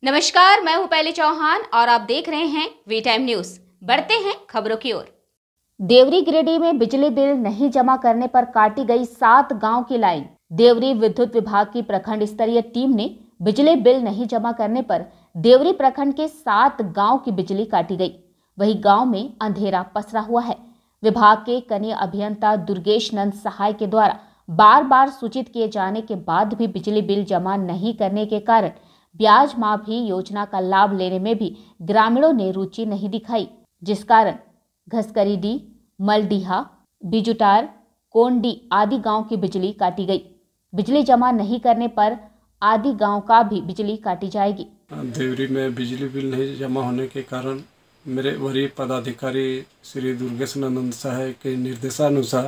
नमस्कार, मैं हूं पहले चौहान और आप देख रहे हैं वी टाइम न्यूज। बढ़ते हैं खबरों की ओर। देवरी गिरिडीह में बिजली बिल नहीं जमा करने पर काटी गई 7 गांव की लाइन। देवरी विद्युत विभाग की प्रखंड स्तरीय टीम ने बिजली बिल नहीं जमा करने पर देवरी प्रखंड के 7 गांव की बिजली काटी गई। वही गांव में अंधेरा पसरा हुआ है। विभाग के कनीय अभियंता दुर्गेश नंद सहाय के द्वारा बार बार सूचित किए जाने के बाद भी बिजली बिल जमा नहीं करने के कारण ब्याज माफी योजना का लाभ लेने में भी ग्रामीणों ने रुचि नहीं दिखाई, जिस कारण घसकरीडीह, मलडीहा, बिजुटार, कोंडी आदि गांव की बिजली काटी गई। बिजली जमा नहीं करने पर आदि गांव का भी बिजली काटी जाएगी। देवरी में बिजली बिल नहीं जमा होने के कारण मेरे वरीय पदाधिकारी श्री दुर्गेश नंद सहाय के निर्देशानुसार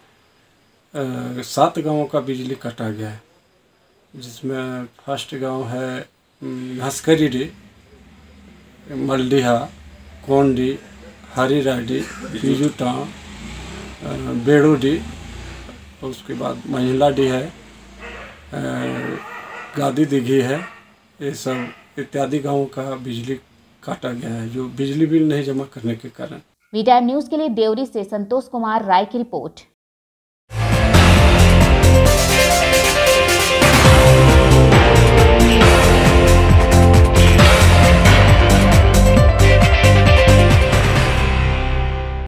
7 गांवों का बिजली काटा गया है, जिसमें फर्स्ट गांव है घसकरीडीह, मलडीहा, कोंडी, हरिराडी, बिजुटार, बेड़ोडी, और उसके बाद महिलाडी है, गादी दिघी है। ये सब इत्यादि गांवों का बिजली काटा गया है, जो बिजली बिल नहीं जमा करने के कारण। वी टाइम न्यूज के लिए देवरी से संतोष कुमार राय की रिपोर्ट।